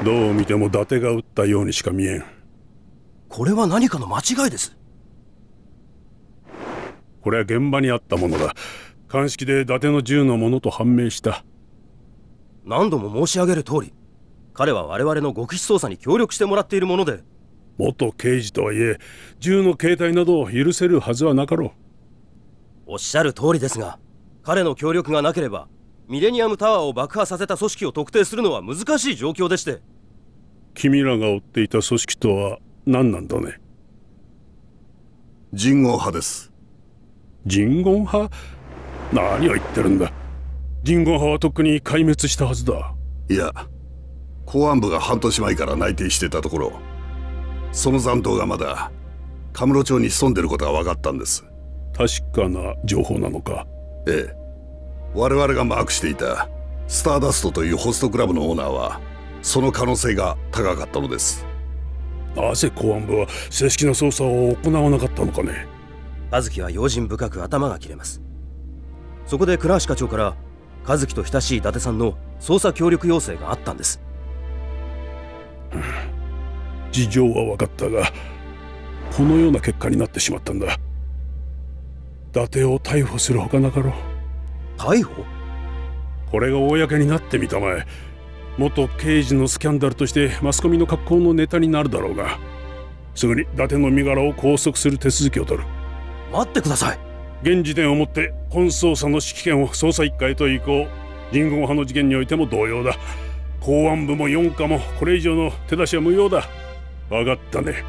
どう見ても伊達が撃ったようにしか見えん。 これは何かの間違いです。 これは現場にあったものだ。鑑識で伊達の銃のものと判明した。 何度も申し上げる通り、彼は我々の極秘捜査に協力してもらっているもので。 元刑事とはいえ、銃の携帯などを許せるはずはなかろう。 おっしゃる通りですが、彼の協力がなければミレニアムタワーを爆破させた組織を特定するのは難しい状況でして。 君らが追っていた組織とは何なんだね。 人言派です。 人言派？何を言ってるんだ。人言派はとっくに壊滅したはずだ。 いや、公安部が半年前から内定してたところ、その残党がまだカムロ町に潜んでることが分かったんです。 確かな情報なのか？ ええ。我々がマークしていたスターダストというホストクラブのオーナーはその可能性が高かったのです。 なぜ公安部は正式な捜査を行わなかったのかね。 和樹は用心深く頭が切れます。そこで倉橋課長から和樹と親しい伊達さんの捜査協力要請があったんです。 事情は分かったが、このような結果になってしまったんだ。伊達を逮捕するほかなかろう。 逮捕？ これが公になってみたまえ。元刑事のスキャンダルとしてマスコミの格好のネタになるだろうが、すぐに伊達の身柄を拘束する手続きを取る。 待ってください。 現時点をもって本捜査の指揮権を捜査一課へと移行。人言派の事件においても同様だ。公安部も四課もこれ以上の手出しは無用だ。分かったね。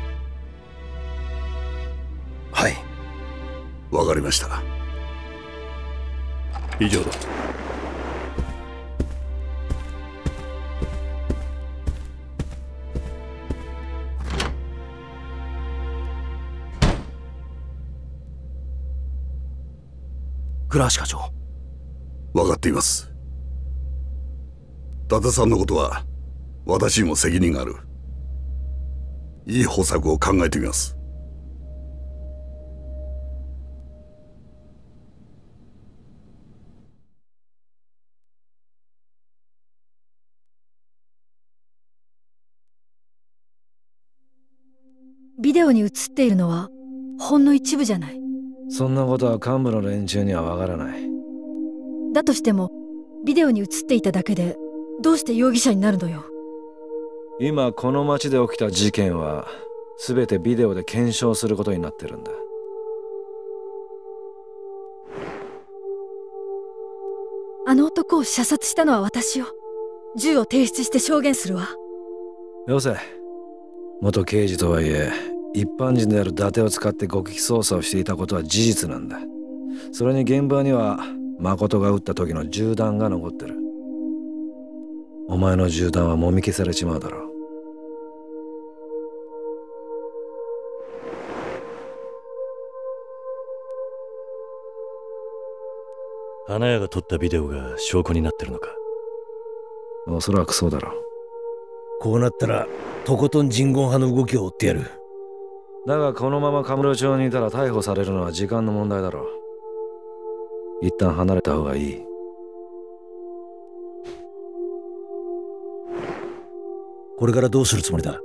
はい、 分かりました。 以上だ。 倉橋課長。 分かっています。伊達さんのことは私にも責任がある。いい方策を考えてみます。 ビデオに映っているのはほんの一部じゃない。 そんなことは幹部の連中にはわからない。 だとしてもビデオに映っていただけでどうして容疑者になるのよ。 今この町で起きた事件は全てビデオで検証することになってるんだ。 あの男を射殺したのは私よ。銃を提出して証言するわ。 よせ。元刑事とはいえ一般人である伊達を使って極秘捜査をしていたことは事実なんだ。それに現場には誠が撃った時の銃弾が残ってる。お前の銃弾はもみ消されちまうだろう。 花屋が撮ったビデオが証拠になってるのか？ おそらくそうだろう。 こうなったらとことん人言派の動きを追ってやる。 だがこのままカムロ町にいたら逮捕されるのは時間の問題だろう。一旦離れた方がいい。 これからどうするつもりだ？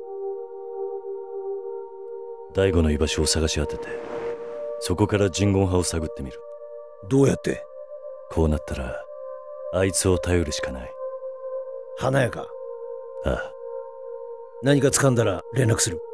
大悟の居場所を探し当てて、そこから人言派を探ってみる。 どうやって？ こうなったらあいつを頼るしかない。 花屋か？ ああ。 何か掴んだら連絡する。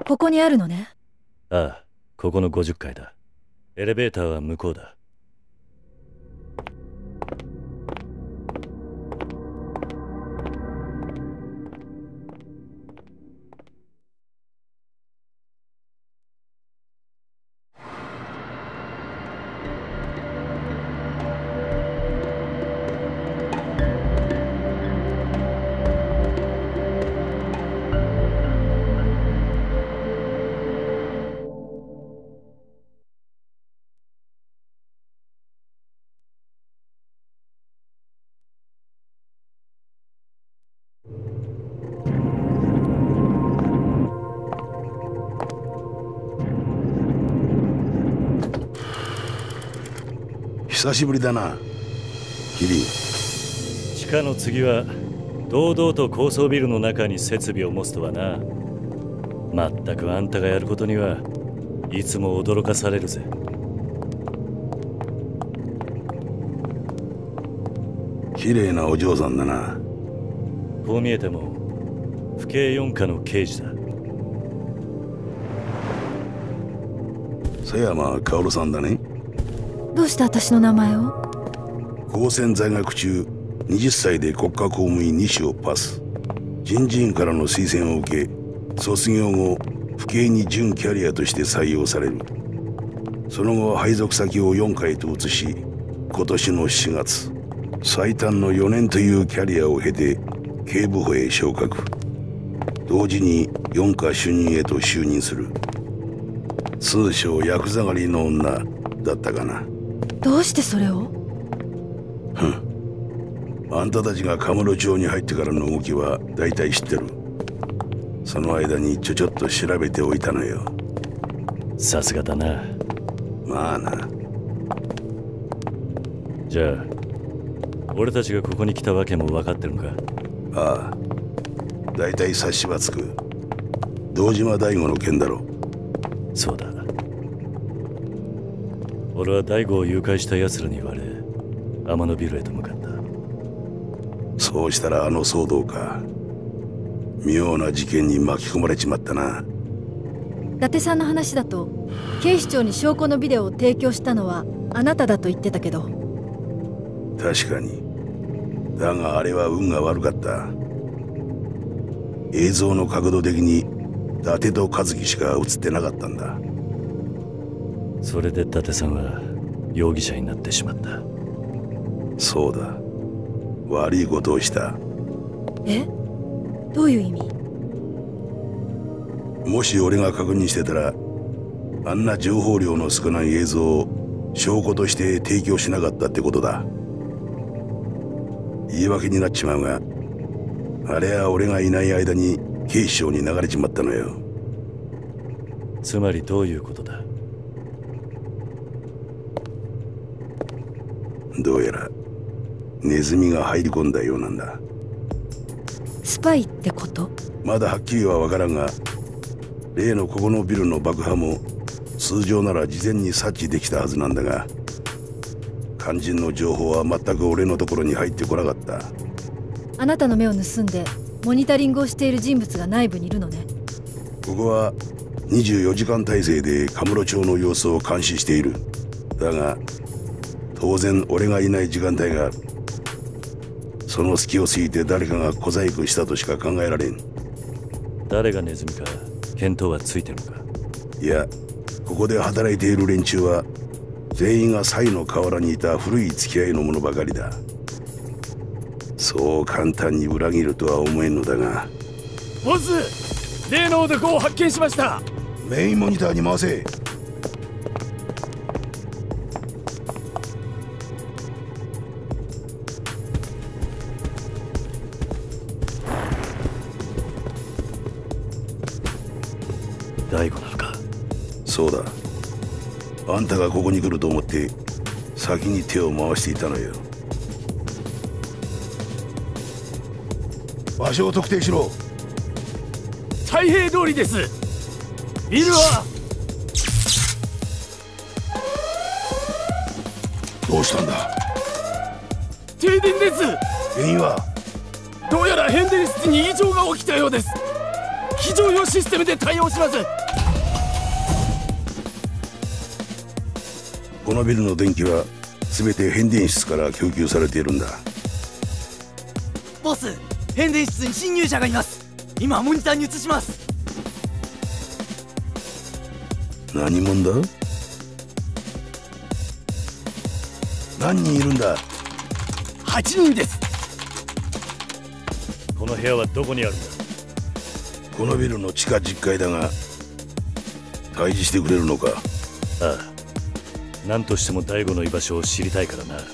ここにあるのね。 ああ、ここの50階だ。エレベーターは向こうだ。 久しぶりだな、キリン。 地下の次は堂々と高層ビルの中に設備を持つとはな。まったくあんたがやることにはいつも驚かされるぜ。 綺麗なお嬢さんだな。 こう見えても府警4課の刑事だ。 佐山薫さんだね。 どうして私の名前を？ 高専在学中20歳で国家公務員2種をパス。人事院からの推薦を受け、卒業後府警に準キャリアとして採用される。その後配属先を4回と移し、今年の4月最短の4年というキャリアを経て警部補へ昇格。同時に4課主任へと就任する。通称ヤクザ狩りの女だったかな。 どうしてそれを？ あんたたちがカムロ町に入ってからの動きは大体知ってる。その間にちょっと調べておいたのよ。 さすがだな。 まあな。 じゃあ俺たちがここに来たわけも分かってるのか？ ああ、大体察しはつく。堂島大吾の件だろ。 そうだ。俺は大吾を誘拐した奴らに言われ天野ビルへと向かった。 そうしたらあの騒動か。妙な事件に巻き込まれちまったな。 伊達さんの話だと警視庁に証拠のビデオを提供したのはあなただと言ってたけど。 確かに。だがあれは運が悪かった。映像の角度的に伊達と和樹しか映ってなかったんだ。 それで伊達さんは容疑者になってしまった。 そうだ。悪いことをした。 え？どういう意味？ もし俺が確認してたら、あんな情報量の少ない映像を証拠として提供しなかったってことだ。言い訳になっちまうが、あれは俺がいない間に警視庁に流れちまったのよ。 つまりどういうことだ？ どうやらネズミが入り込んだようなんだ。 スパイってこと？ まだはっきりは分からんが、例のここのビルの爆破も通常なら事前に察知できたはずなんだが、肝心の情報は全く俺のところに入ってこなかった。 あなたの目を盗んでモニタリングをしている人物が内部にいるのね。 ここは24時間体制でカムロ町の様子を監視している。だが当然俺がいない時間帯がある。その隙をついて誰かが小細工したとしか考えられん。 誰がネズミか見当はついてるのか？ いや、ここで働いている連中は全員がサイの河原にいた古い付き合いの者ばかりだ。そう簡単に裏切るとは思えんのだが。 ボス、例の男を発見しました。 メインモニターに回せ。 大吾なのか？ そうだ。あんたがここに来ると思って先に手を回していたのよ。場所を特定しろ。 太平通りです。ビルはどうしたんだ？ 停電です。 原因は？ どうやら変電室に異常が起きたようです。 非常用システムで対応します。 このビルの電気は全て変電室から供給されているんだ。 ボス、変電室に侵入者がいます。今モニターに映します。 何者だ？何人いるんだ ？8人です。 この部屋はどこにあるんだ？ このビルの地下10階だが、退治してくれるのか？ ああ、何としても大悟の居場所を知りたいからな。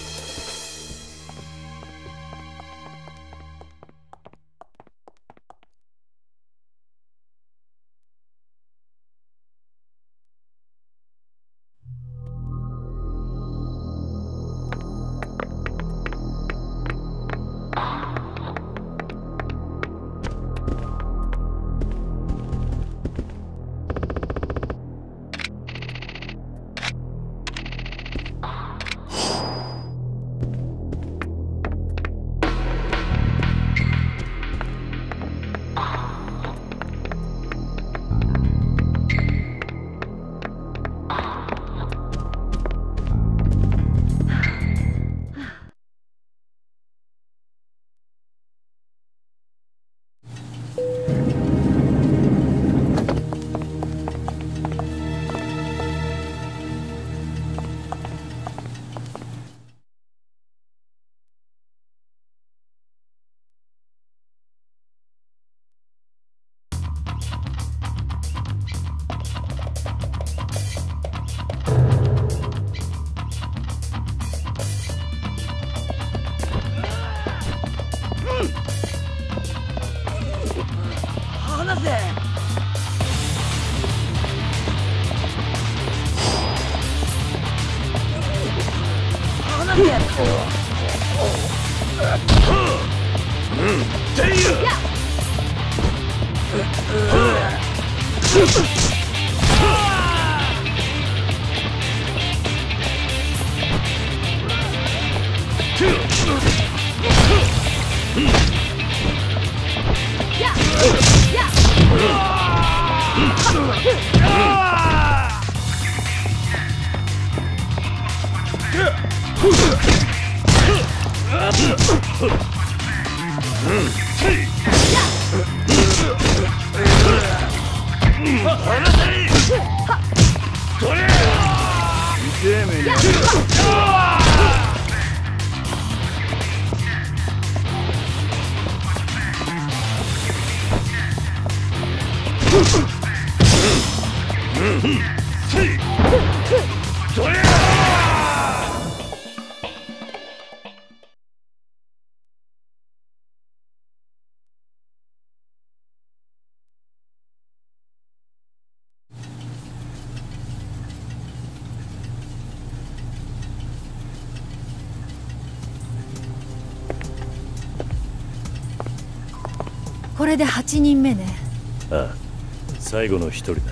これで8人目ね。 ああ、最後の1人だ。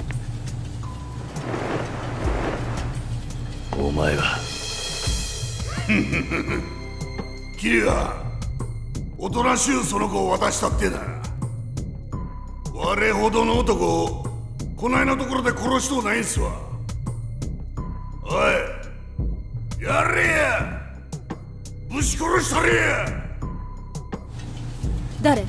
お前はキリア、おとなしゅうその子を渡したってな。我ほどの男をこないなところで殺しとうないんすわ。おい、やれや、ぶち殺したれや。 誰？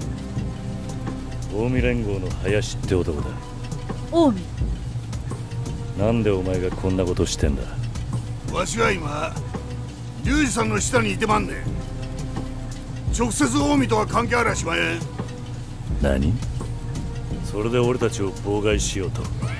近江連合の林って男だ。 近江？なんでお前がこんなことしてんだ？ わしは今龍二さんの下にいてまんねん。直接近江とは関係ありゃしまへん。 何？それで俺たちを妨害しようと？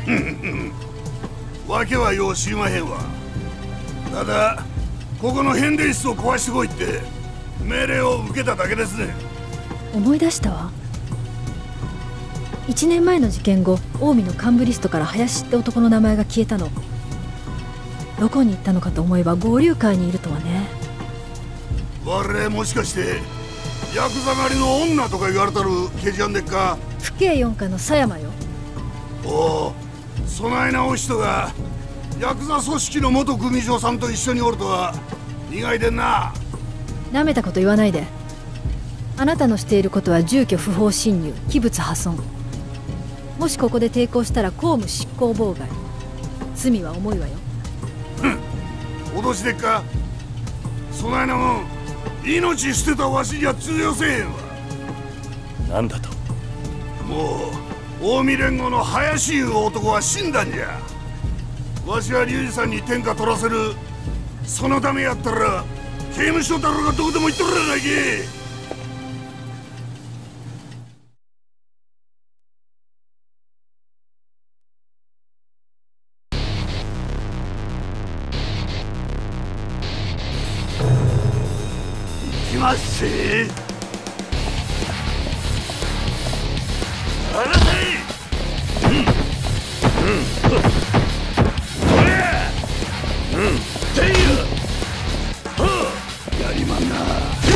わけはよう知りまへんわ。ただここの変電室を壊してこいって命令を受けただけですね。 思い出したわ。1年前の事件後、近江の幹部リストから林って男の名前が消えたの。どこに行ったのかと思えば合流会にいるとはね。 我もしかしてヤクザ狩りの女とか言われたる刑事案でっか？ 府警四課の狭山よ。 おお、そないなお人がヤクザ組織の元組長さんと一緒におるとは意外でんな。 なめたこと言わないで。 あなたのしていることは住居不法侵入、器物破損。もしここで抵抗したら公務執行妨害。罪は重いわよ。 脅しでっか。そないなもん命捨てたわしには通用せえへんわ。 なんだと。 もう近江連合の林いう男は死んだんじゃ。わしは龍二さんに天下取らせる。そのためやったら刑務所だろうがどこでも行っとるやないけ。行きますぜ。離せ。やりまんな。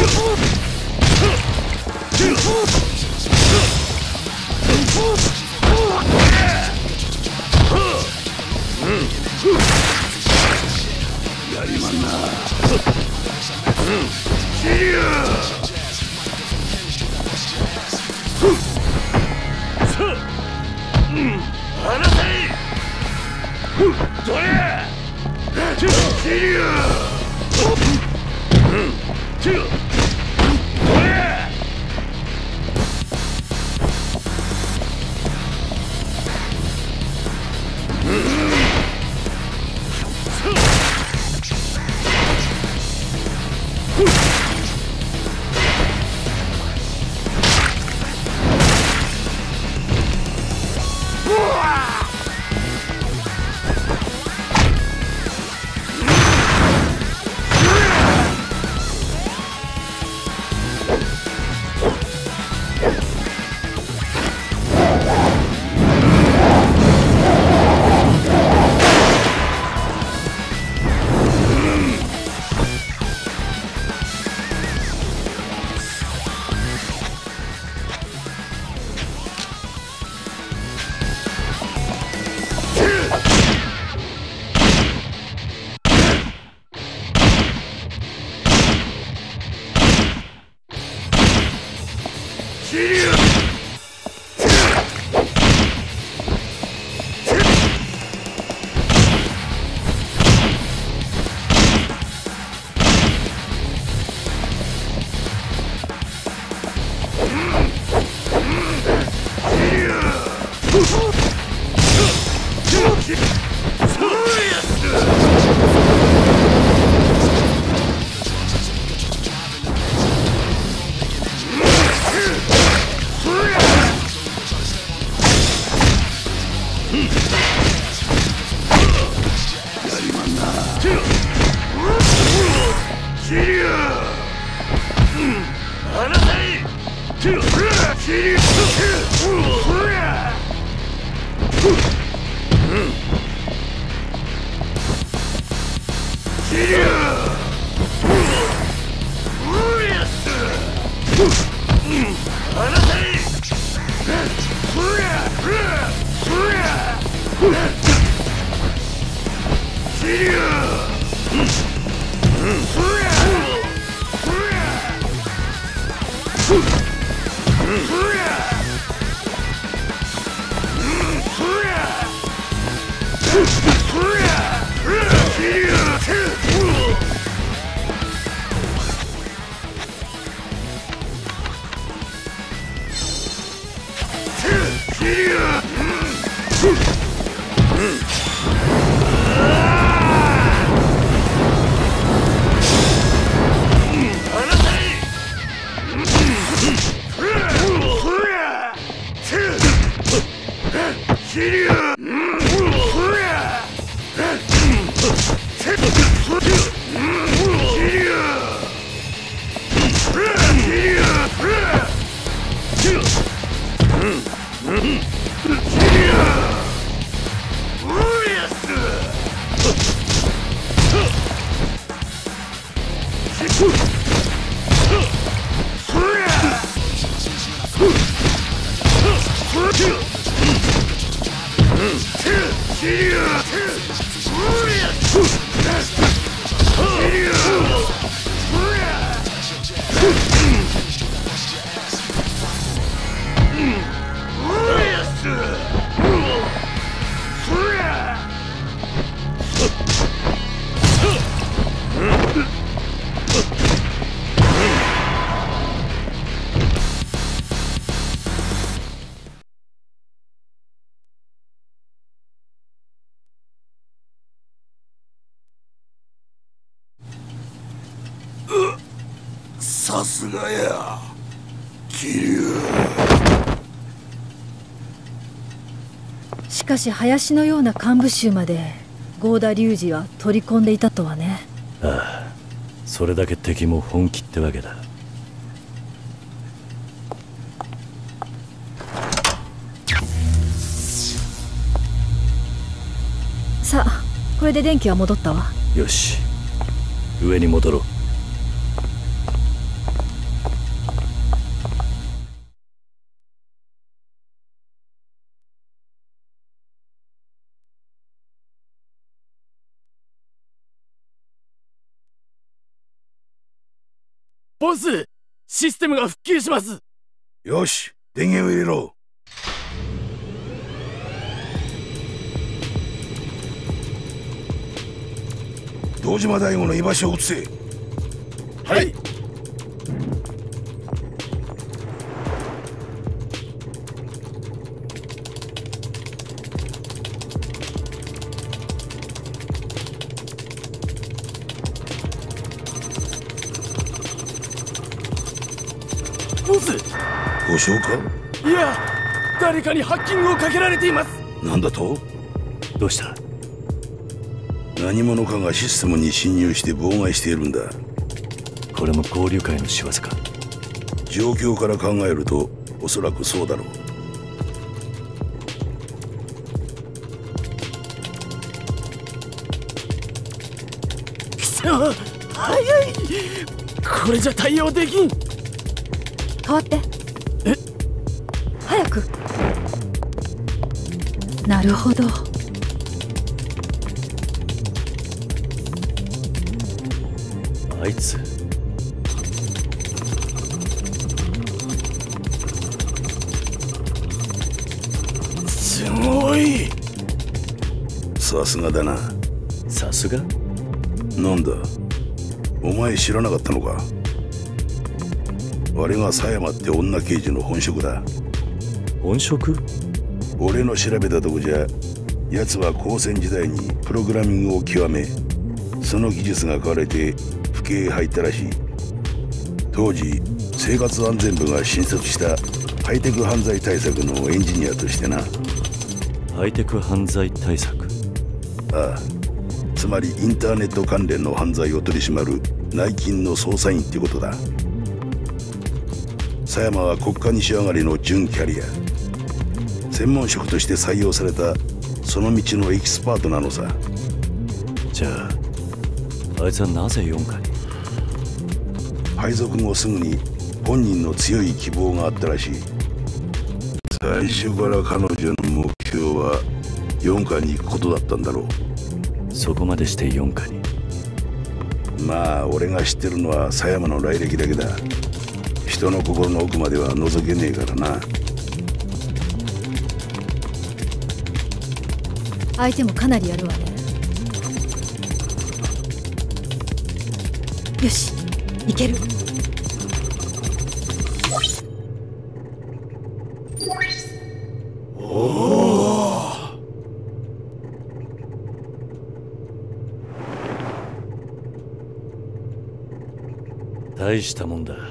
やりまんな。シリア。離せ。どれ。シリア。 さすがや桐生。 しかし林のような幹部衆まで郷田隆二は取り込んでいたとはね。 ああ、それだけ敵も本気ってわけだ。 さあ、これで電気は戻ったわ。 よし、上に戻ろう。 ボス、システムが復旧します。 よし、電源を入れろ。堂島大吾の居場所を移せ。 はい。ボス。 故障か？ いや、誰かにハッキングをかけられています。 なんだと？ どうした？ 何者かがシステムに侵入して妨害しているんだ。 これも合流会の仕業か？ 状況から考えるとおそらくそうだろう。 くそ、早い。これじゃ対応できん。 変わって。え？早く。なるほど。 あいつ。 すごい。 さすがだな。 さすが？ なんだ、お前知らなかったのか？あれが佐山って女刑事の本職だ。 本職？ 俺の調べたとこじゃ、奴は高専時代にプログラミングを極め、その技術が買われて府警へ入ったらしい。当時生活安全部が新設したハイテク犯罪対策のエンジニアとしてな。 ハイテク犯罪対策？ ああ、つまりインターネット関連の犯罪を取り締まる内勤の捜査員ってことだ。佐山は国家西上がりの準キャリア、専門職として採用されたその道のエキスパートなのさ。 じゃああいつはなぜ4課に？ 配属後すぐに本人の強い希望があったらしい。最初から彼女の目標は4課に行くことだったんだろう。そこまでして4課に？ まあ俺が知ってるのは佐山の来歴だけだ。人の心の奥までは覗けねえからな。 相手もかなりやるわね。よし、いける。 おお。大したもんだ。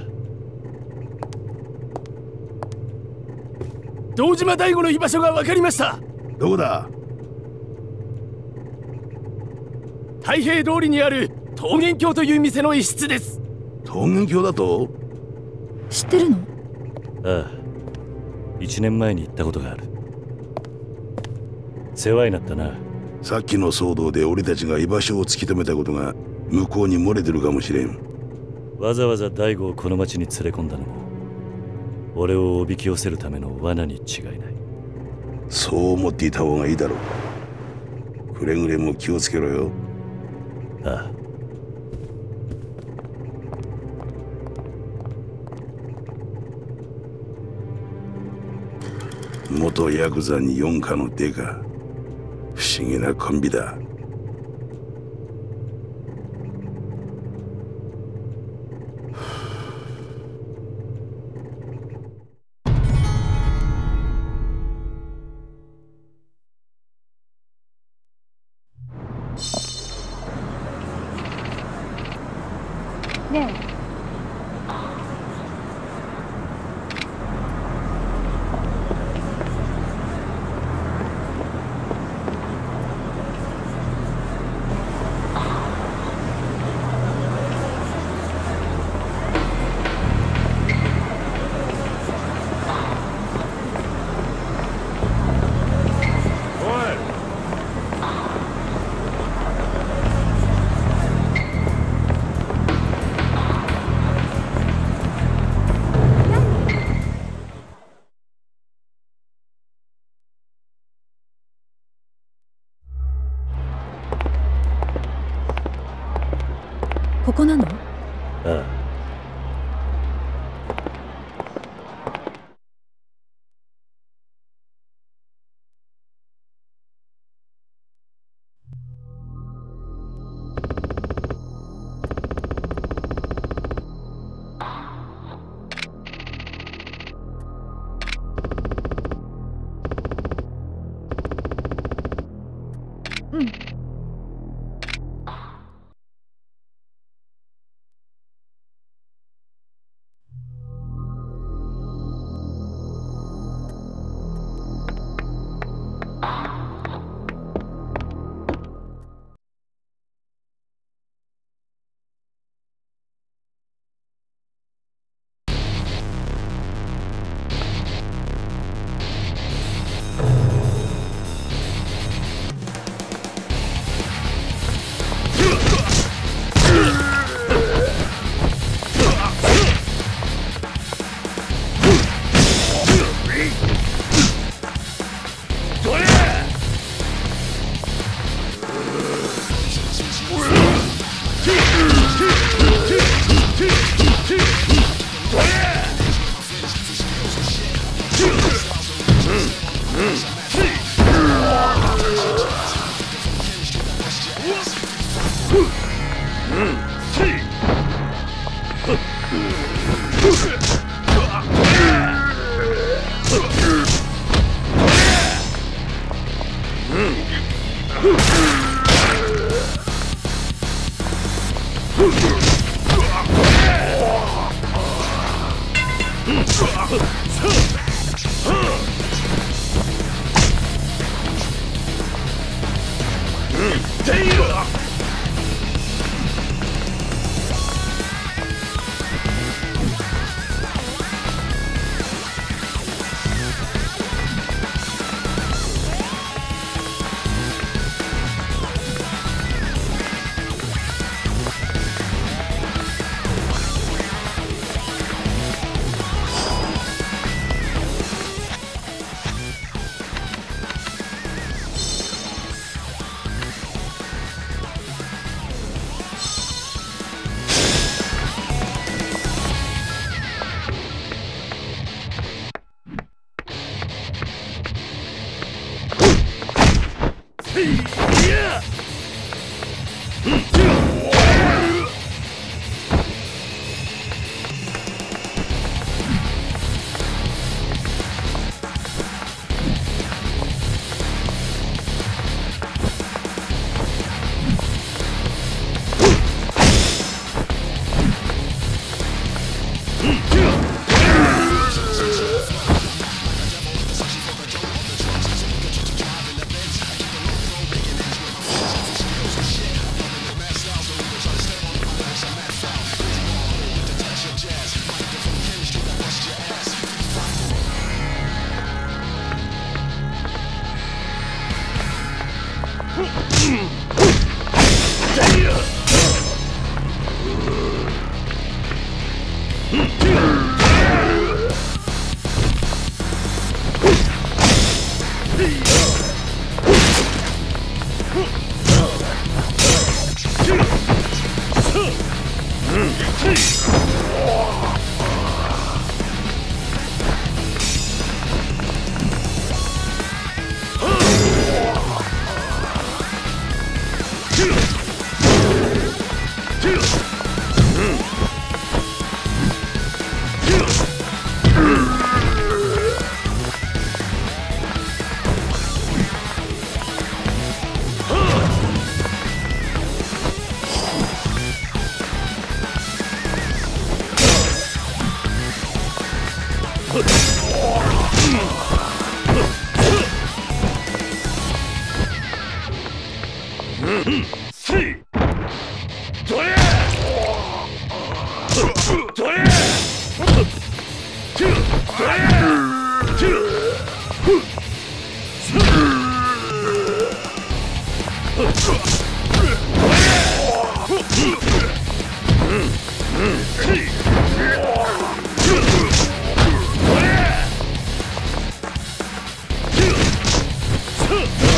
堂島大吾の居場所が分かりました。 どこだ？ 太平通りにある桃源郷という店の一室です。 桃源郷だと？ 知ってるの？ ああ、1年前に行ったことがある。世話になったな。 さっきの騒動で俺たちが居場所を突き止めたことが向こうに漏れてるかもしれん。 わざわざ大吾をこの町に連れ込んだのも俺をおびき寄せるための罠に違いない。 そう思っていた方がいいだろう。くれぐれも気をつけろよ。 ああ。 元ヤクザに4課のデカ。不思議なコンビだ。 ねこなの？ ああ。 うん。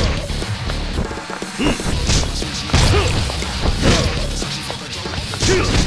Shoot!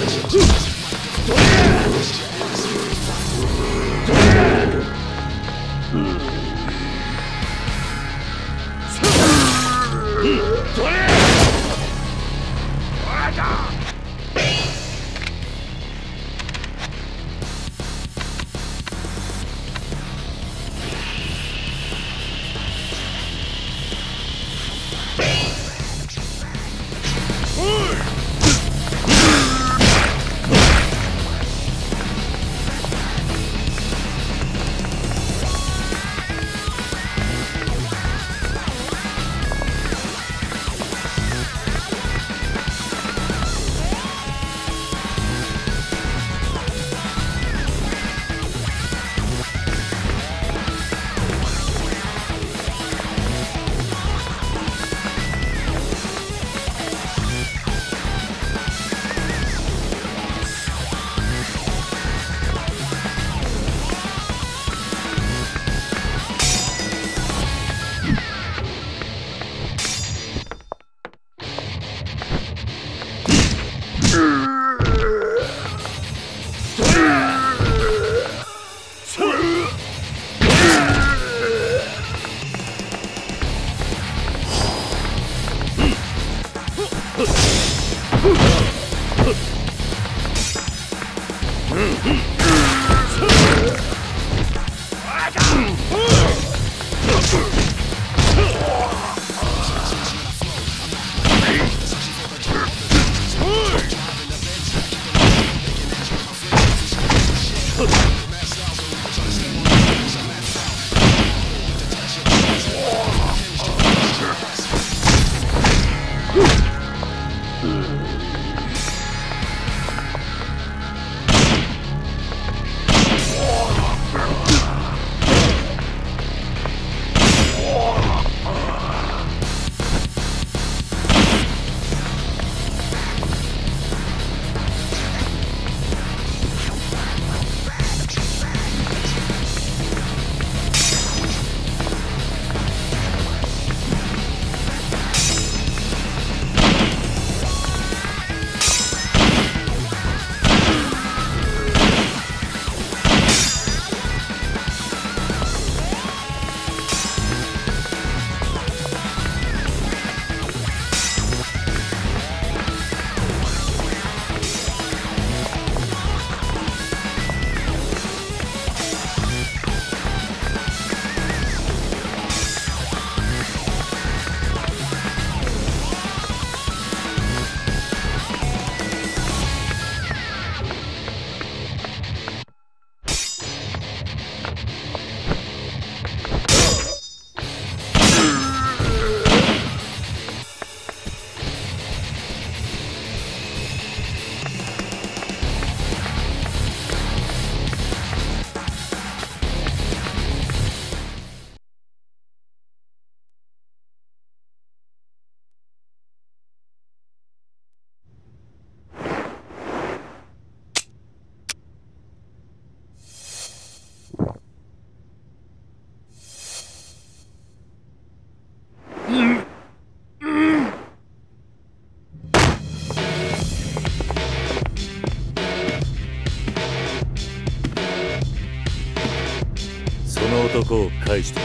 男を返して。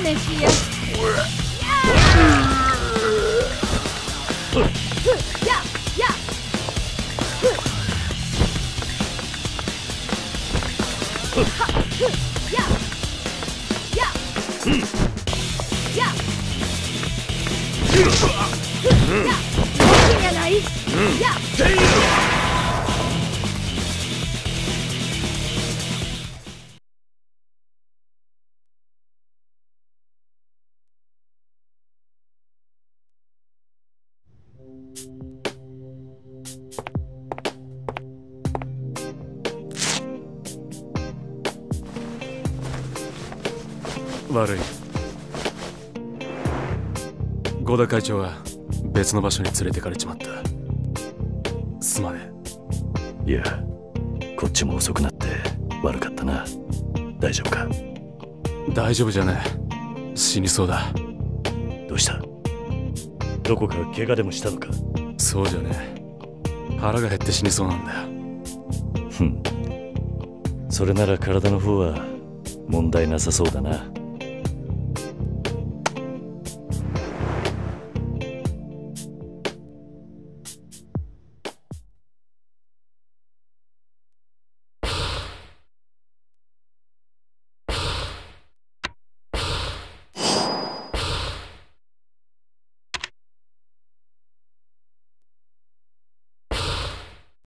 メシア。 悪い。合田会長は別の場所に連れてかれちまった。すまねえ。いや、こっちも遅くなって悪かったな。大丈夫か？ 大丈夫じゃねえ。死にそうだ。 どうした？どこか怪我でもしたのか？ そうじゃねえ。腹が減って死にそうなんだよ。 ふん。それなら体の方は問題なさそうだな。